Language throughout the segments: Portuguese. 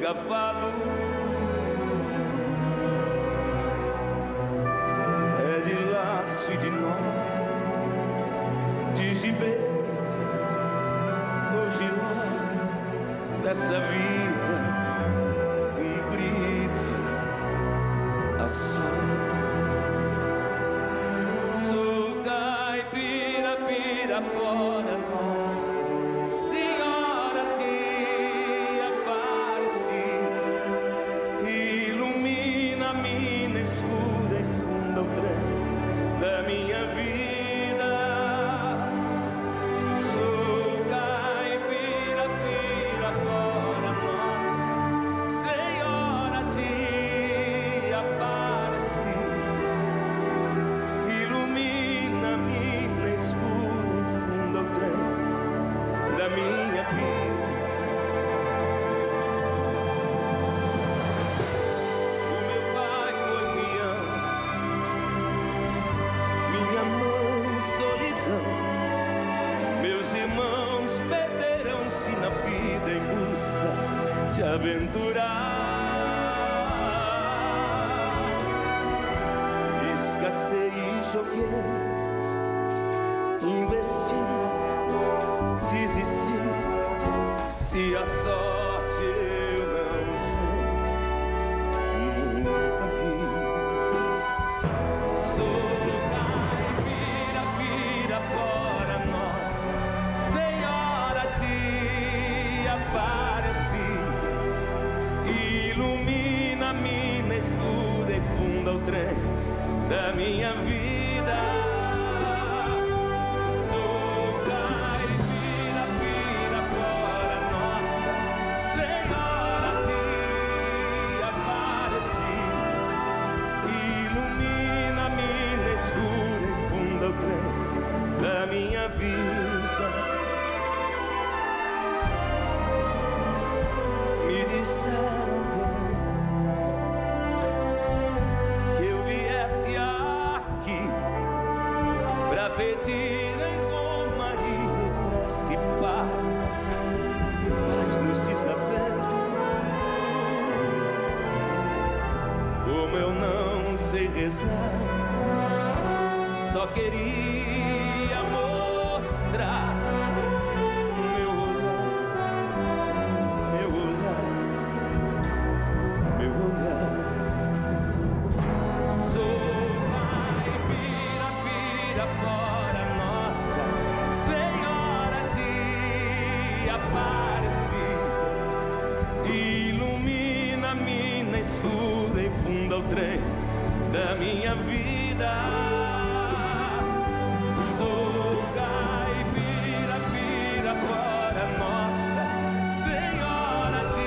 cavalo é de laço e de nó, de gibê ou giló, dessa vida cumprida a sol. Sou caipira, pirapora nossa Senhora de Aparecida, ilumina a mina escura e funda o trem da minha vida. Sou caipira, pirapora nossa Senhora de Aparecida, ilumina a mina escura e funda o trem da minha vida. O meu pai foi peão, minha mãe solidão, meus irmãos perderam-se na vida em busca de aventuras. Descacei e joguei, investi, desisti. Se a sorte eu não sei, nunca vi. Sou caipira, pirapora nossa Senhora de Aparecida, ilumina a mina escura e funda o trem da minha vida. Sou caipira, pirapora nossa Senhora de Aparecida, ilumina a mina escura e funda o trem da minha vida. Me disseram que eu viesse aqui pra pedir em romaria prece e paz, mas luzes da vez. Como eu não sei rezar, só queria mostrar meu olhar, meu olhar. Sou caipira, pirapora nossa Senhora de Aparecida, ilumina a mina escura e funda o trem da minha vida. Sou caipira, pirapora nossa Senhora de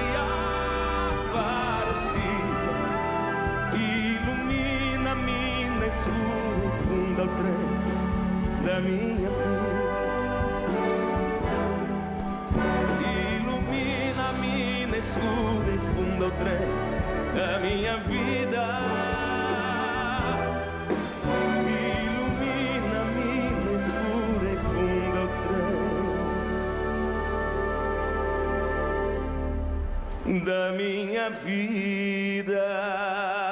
Aparecida, ilumina a mina escura e funda o trem da minha vida. Ilumina a mina escura e funda o trem da minha vida. Ilumina a mina escura e funda o trem da minha vida.